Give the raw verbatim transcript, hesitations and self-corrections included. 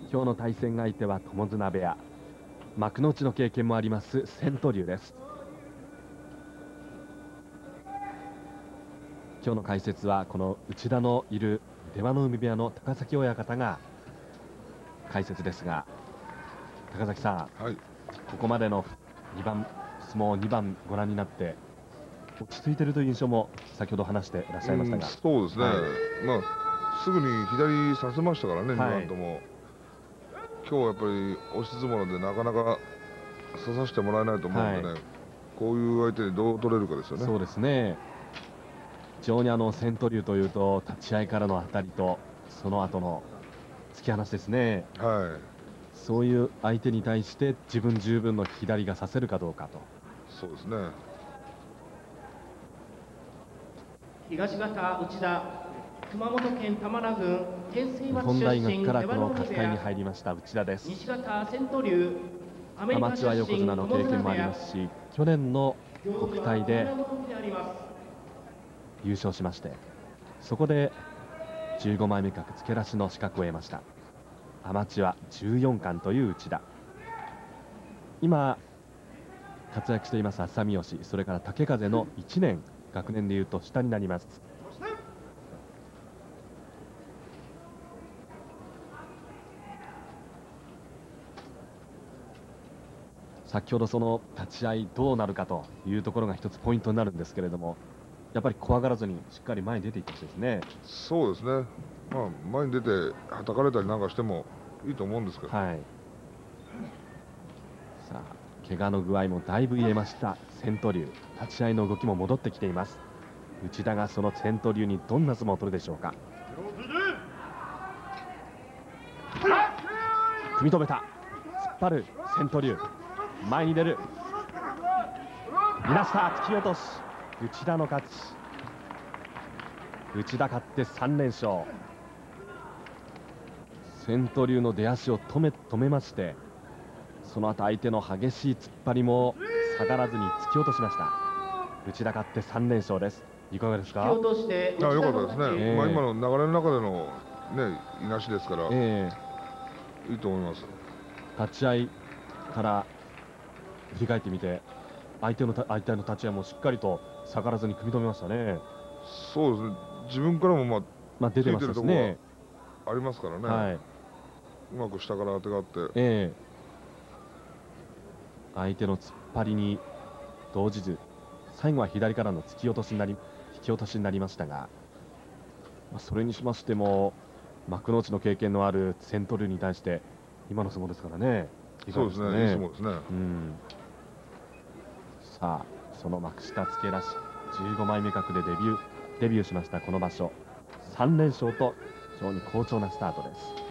今日の対戦相手は友綱部屋、幕内の経験もあります千斗龍です。今日の解説はこの内田のいる出羽海部屋の高崎親方が解説ですが、高崎さん、はい、ここまでのにばん相撲にばんご覧になって落ち着いているという印象も先ほど話していらっしゃいましたが、 そうですね、はい、まあ、すぐに左させましたからね、にばんとも。今日はやっぱり押し相撲でなかなか刺させてもらえないと思うんでね、はい、こういう相手にどう取れるかですよね。 そうですね、非常にあの千斗龍というと立ち合いからの当たりとその後の突き放しですね、はい、そういう相手に対して自分十分の左が差せるかどうかと。 そうですね。 東方内田、熊本県玉名郡天水町出身、 日本大学からこの角界に入りました内田です。 西方千斗龍、アメリカアマチュア横綱の経験もありますし、去年の国体で優勝しまして、そこでじゅうごまいめ格付け出しの資格を得ました。アマチュアじゅうよんかんという内田、今活躍しています浅見吉、それから竹風のいちねん、学年でいうと下になります。先ほどその立ち合いどうなるかというところが一つポイントになるんですけれども、やっぱり怖がらずにしっかり前に出ていってほしいですね。 そうですね、まあ、前に出てはたかれたりなんかしてもいいと思うんですけど、はい、 さあ怪我の具合もだいぶ癒えました千斗龍、立ち合いの動きも戻ってきています。内田がその千斗龍にどんな相撲を取るでしょうか。組み止めた、突っ張る千斗龍、前に出る、いなした、突き落とし、内田の勝ち。内田勝ってさんれんしょう。千斗龍の出足を止め止めまして、その後相手の激しい突っ張りも下がらずに突き落としました。内田勝ってさんれんしょうです。いかがですか。 あ、よかったですね、えー、まあ今の流れの中でのね、いなしですから、えー、いいと思います。 立ち合いから振り返ってみて、相手の相手の立ち合いもしっかりと下がらずに組み止めましたね。 そうですね、自分からもまあ、 まあ出てますしね、 ありますからね、はい、うまく下から当てがあって、 えー、相手の突っ張りに動じず、最後は左からの突き落としになり引き落としになりましたが、まあ、それにしましても幕内の経験のある千斗龍に対して今の相撲ですからね。 そうですね、いい相撲ですね。うん、 さあその幕下付け出しじゅうごまいめ格でデビューデビューしましたこの場所、さんれんしょうと非常に好調なスタートです。